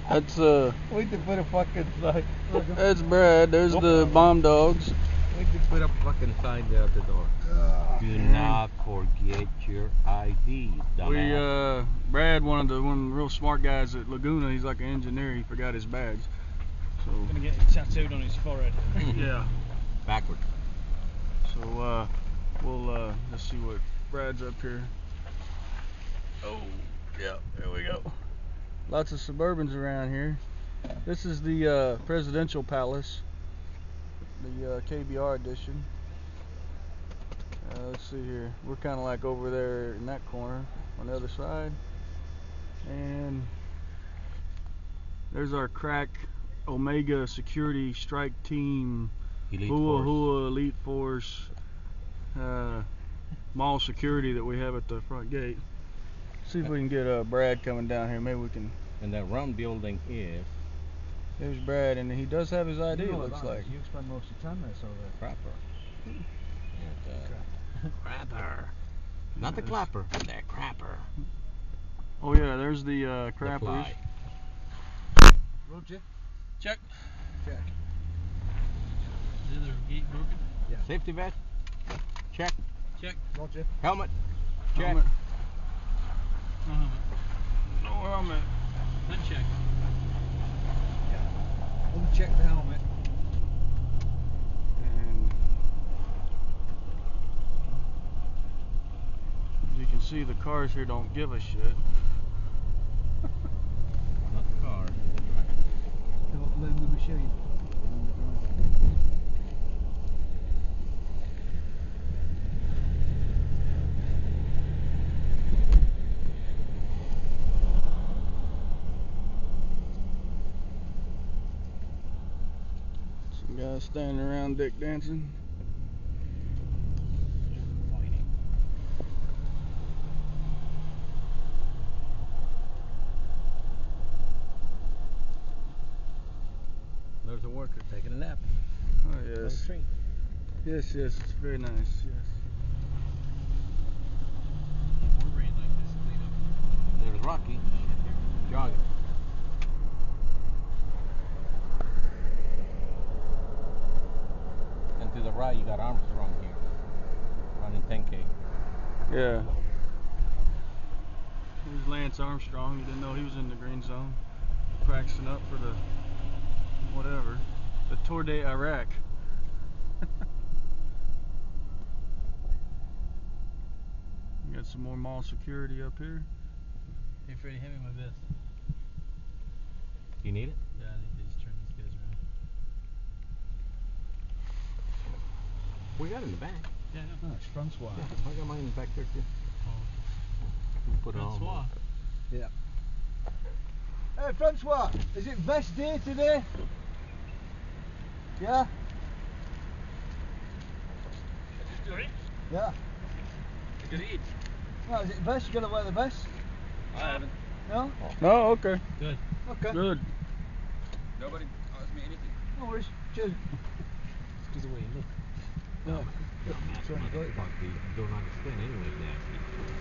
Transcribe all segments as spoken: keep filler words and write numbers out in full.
That's uh. We need to put a fucking sign. That's Brad. There's the bomb dogs. We need to put a fucking sign there at the door. Do not forget your I D, dumbass. We uh, Brad, one of the one of the real smart guys at Laguna. He's like an engineer. He forgot his badge. So. Gonna get it tattooed on his forehead. Yeah. Backwards. So uh, we'll uh, let's see what Brad's up here. Oh, yeah, there we go. Lots of Suburbans around here. This is the uh, Presidential Palace, the uh, K B R edition. Uh, let's see here. We're kind of like over there in that corner on the other side. And there's our crack Omega Security Strike Team, Elite Hua Force. Hua Elite Force uh, mall security that we have at the front gate. See if we can get uh, Brad coming down here. Maybe we can. And that round building is There's Brad, and he does have his I D. You know It looks what that like. is. You spend most of your time there, so the Crapper. Yeah, the crap. Crapper. Not the Yes. clapper, the crapper. Oh yeah, there's the uh, The crappers. fly. Roger. Check. Check. Is the other gate broken? Yeah. Safety vest. Check. Check. Roger. Helmet. Check. Helmet. No helmet. No helmet. Then check. Uncheck the helmet. And as you can see, the cars here don't give a shit. Not the car. Don't learn the machine. Some guys standing around dick dancing. Fighting. There's a worker taking a nap. Oh on the yes. tree. Yes, yes, it's very nice. Yes. More rain like this, clean up. There's Rocky jogging. And to the right, you got Armstrong here, running ten K. Yeah. Here's Lance Armstrong. You didn't know he was in the green zone, practicing up for the whatever, the Tour de Iraq. We got some more mall security up here. Hey Freddie, hit me with this. You need it? Yeah, I think they just turn these guys around. We got it in the back. Yeah, I know. No, it's Francois. Yeah, I got mine in the back there too. Oh. You put it on. Francois. Yeah. Hey Francois, is it best day today? Yeah? Yeah. Good eat. No, is it vest? You gotta wear the vest? I haven't. No? No, okay. Good. Okay. Good. Nobody asked me anything. No worries. Cheers. It's because of the way you look. No. Trying to go. You don't understand anyway, nasty.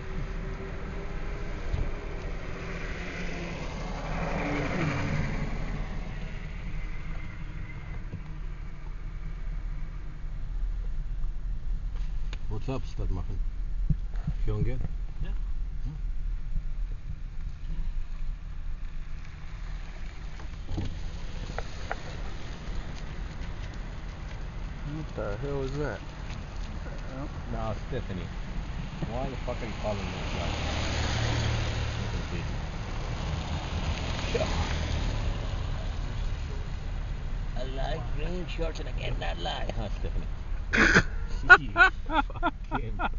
What's up, stud muffin? Feeling good? Yeah. What the hell is that? No, Stephanie. Why the fuck are you calling me like I like green shorts and I cannot lie. Huh, Stephanie? You fucking